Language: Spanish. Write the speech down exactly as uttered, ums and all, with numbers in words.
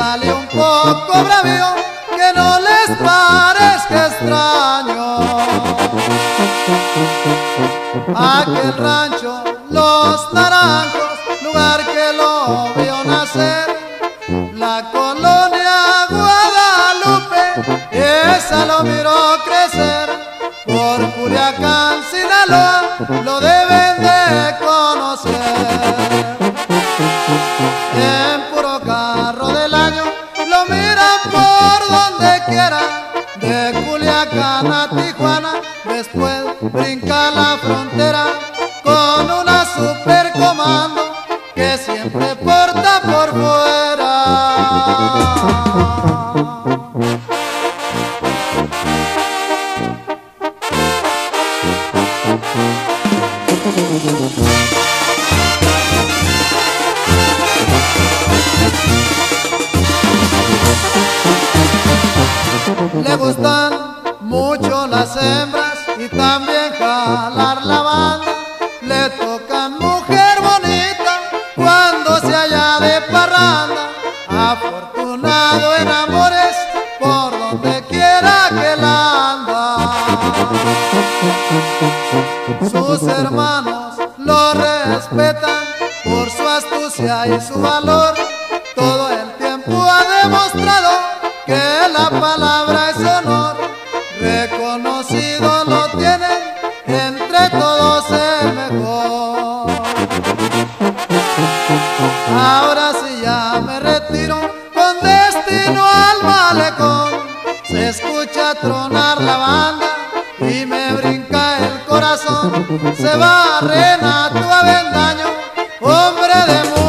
sale un poco bravío, que no les parezca extraño. Aquel rancho, Los Naranjos, lugar que lo vio nacer, la colonia Guadalupe, esa lo miró crecer. Por Culiacán, Sinaloa, lo deben de conocer. En puro carro del año lo miran por donde quiera, de Culiacán a Tijuana, después brinca la frontera con una super comando que siempre porta por fuera. Le gustan mucho las hembras y también jalar la banda. Le tocan mujer bonita cuando se halla de parranda. Afortunado en amores por donde quiera que la anda. Sus hermanos lo respetan por su astucia y su valor. Todo el tiempo ha demostrado que la palabra es honor. Reconocido lo tienen entre todos el mejor. Ahora sí ya me retiro con destino al malecón. Se escucha tronar la banda y me brinca el corazón. Se va Renato Avendaño, hombre de